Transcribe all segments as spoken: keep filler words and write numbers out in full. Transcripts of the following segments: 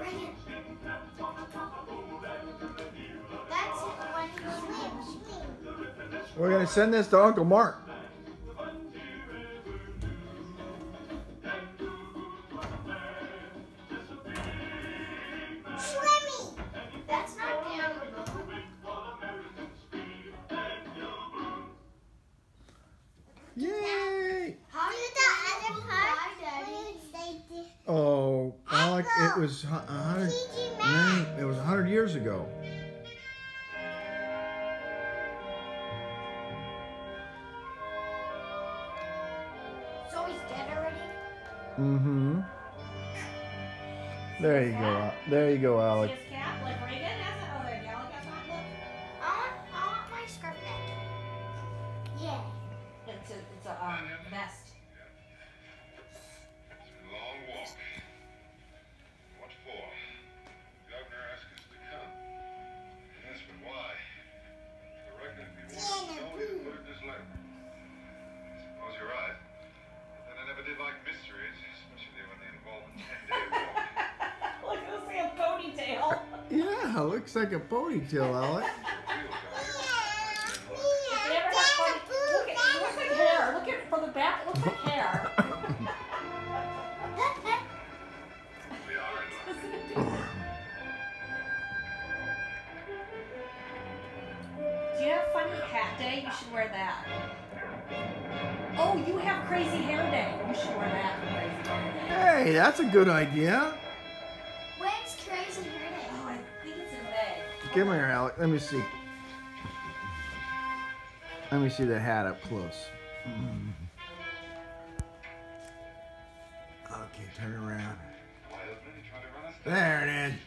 Reagan. That's when he swims. We're gonna send this to Uncle Mark. Swimming. That's not Daniel Boone. Yay! How did the other part Daddy? Oh, Alec, it was a hundred. No, it was a hundred years ago. So he's dead already? Mm-hmm. There you go. There you go, Alec. See his cap like Reagan has it? Oh, there you go. Alec has that look. I want, I want my scarf back. Yeah. It's a, it's a um, vest. It's a long walk. What for? The governor asked us to come. Yes, but why? I reckon if he wanted to know, he'd put it in his letter. I suppose you're right. But then I never did like mysteries, especially when they involve a ten-day walk. Look, let's see a ponytail. Yeah, looks like a ponytail, Alec. If you ever have pony- look at, it looks like hair. Look at from the back. It looks like hair. We are in luck. Do you have funny hat day? You should wear that. Oh, you have crazy hair day. You should wear that for crazy hair day. Hey, that's a good idea. When's Crazy Hair Day? Oh, I think it's in May. Come here, Alec. Let me see. Let me see the hat up close. Mm. Okay, turn it around. Wildman, you trying to run us down? There it is.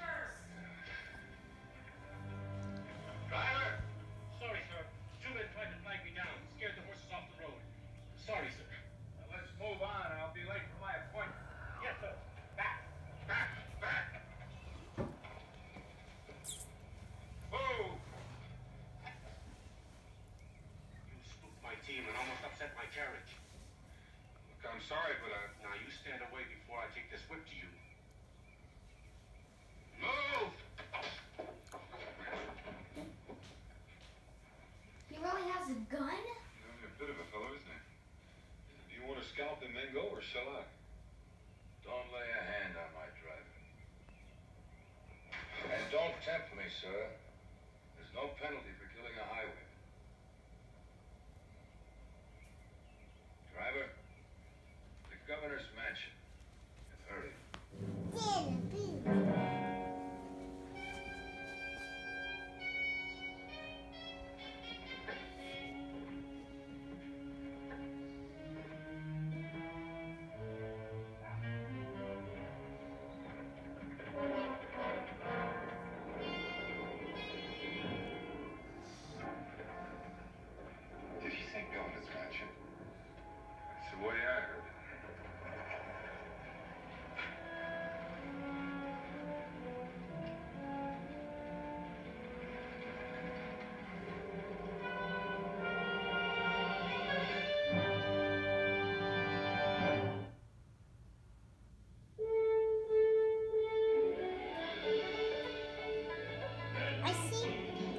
Driver! Sorry, sir. Two men tried to flag me down. Scared the horses off the road. Sorry, sir. Now let's move on. I'll be late for my appointment. Yes, sir. Back! Back! Back! Move! You spooked my team and almost upset my carriage. Look, I'm sorry, but I... Now you stand away before I take this whip to you. Move! He really has a gun? You're a bit of a fellow, isn't he? Do you want to scalp the Mingo, or shall I? Don't lay a hand on my driver. And don't tempt me, sir. There's no penalty for killing a highwayman. Driver, the governor's mansion. And hurry. Did he say governor's mansion? That's the way I heard it. I see.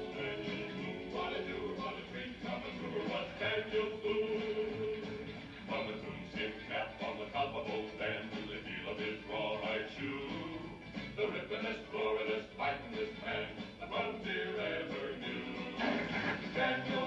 The rippenest, roaringest, fightingest man that Frontier ever knew. Daniel